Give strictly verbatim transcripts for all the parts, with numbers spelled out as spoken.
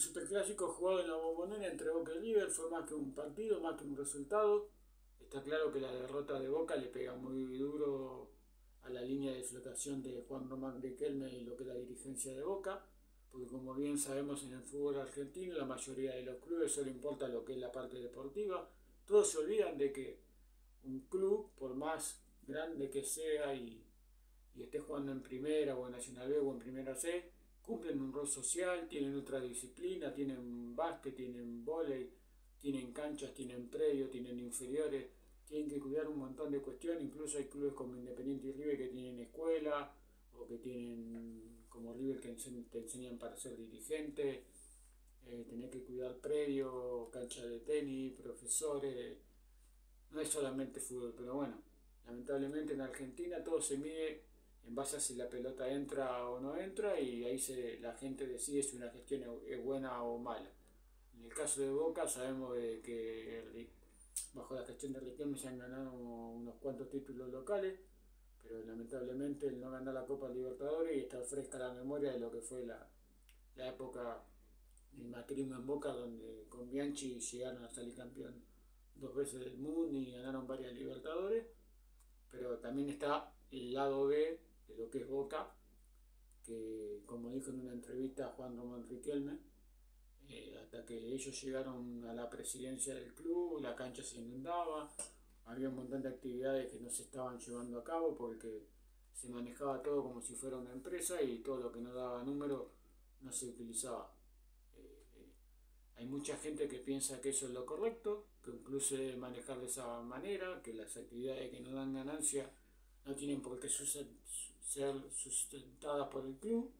Superclásico jugado en la Bombonera entre Boca y River fue más que un partido, más que un resultado. Está claro que la derrota de Boca le pega muy duro a la línea de flotación de Juan Román Riquelme y lo que es la dirigencia de Boca, porque como bien sabemos en el fútbol argentino, la mayoría de los clubes solo importa lo que es la parte deportiva. Todos se olvidan de que un club, por más grande que sea y, y esté jugando en primera o en Nacional B o en primera C, cumplen un rol social, tienen otra disciplina, tienen básquet, tienen vóley, tienen canchas, tienen predio, tienen inferiores, tienen que cuidar un montón de cuestiones, incluso hay clubes como Independiente y River que tienen escuela o que tienen como River que te enseñan para ser dirigente, eh, tener que cuidar predio, cancha de tenis, profesores, no es solamente fútbol, pero bueno, lamentablemente en Argentina todo se mide en base a si la pelota entra o no entra y ahí se, la gente decide si una gestión es buena o mala. En el caso de Boca sabemos de que bajo la gestión de Riquelme se han ganado unos cuantos títulos locales, pero lamentablemente el no ganar la Copa Libertadores y está fresca la memoria de lo que fue la, la época del macrismo en Boca, donde con Bianchi llegaron a salir campeón dos veces del mundo y ganaron varias Libertadores, pero también está el lado B de lo que es Boca, que como dijo en una entrevista a Juan Román Riquelme, eh, hasta que ellos llegaron a la presidencia del club, la cancha se inundaba, había un montón de actividades que no se estaban llevando a cabo porque se manejaba todo como si fuera una empresa y todo lo que no daba número no se utilizaba. Eh, eh, Hay mucha gente que piensa que eso es lo correcto, que incluso debe manejar de esa manera, que las actividades que no dan ganancia no tienen por qué ser sustentadas por el club.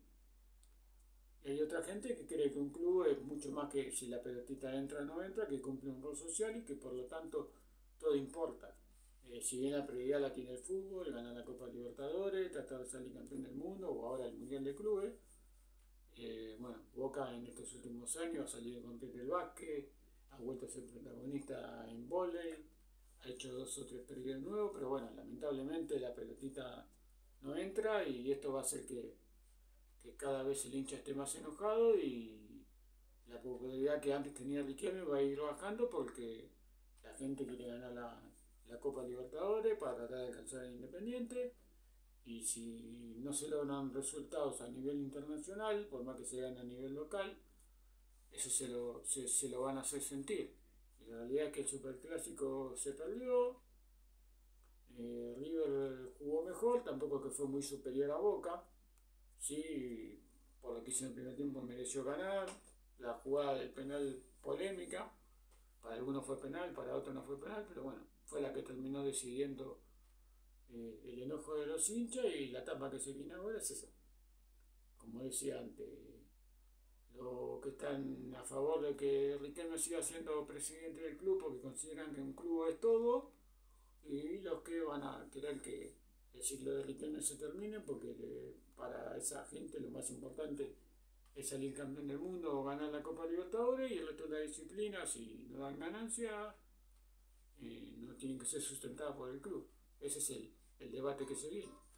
Y hay otra gente que cree que un club es mucho más que si la pelotita entra o no entra, que cumple un rol social y que por lo tanto todo importa. Eh, si bien la prioridad la tiene el fútbol, ganar la Copa Libertadores, tratar de salir campeón del mundo o ahora el Mundial de Clubes, eh, bueno, Boca en estos últimos años ha salido campeón del básquet, ha vuelto a ser protagonista en vóley, ha hecho dos o tres periodos nuevos, pero bueno, lamentablemente la pelotita no entra y esto va a hacer que, que cada vez el hincha esté más enojado y la popularidad que antes tenía Riquelme va a ir bajando porque la gente quiere ganar la, la Copa Libertadores para tratar de alcanzar el Independiente y si no se logran resultados a nivel internacional, por más que se gane a nivel local, eso se lo, se, se lo van a hacer sentir. Y la realidad es que el Superclásico se perdió, eh, River jugó mejor, tampoco que fue muy superior a Boca, sí, por lo que hizo en el primer tiempo mereció ganar, la jugada del penal polémica, para algunos fue penal, para otros no fue penal, pero bueno, fue la que terminó decidiendo eh, el enojo de los hinchas y la etapa que se viene ahora es esa. Como decía antes, los que están a favor de que Riquelme siga siendo presidente del club porque consideran que un club es todo, y los que van a querer que el ciclo de Riquelme se termine porque le, para esa gente lo más importante es salir campeón del mundo o ganar la Copa Libertadores y el resto de las disciplinas, si no dan ganancia, eh, no tienen que ser sustentadas por el club. Ese es el, el debate que se viene.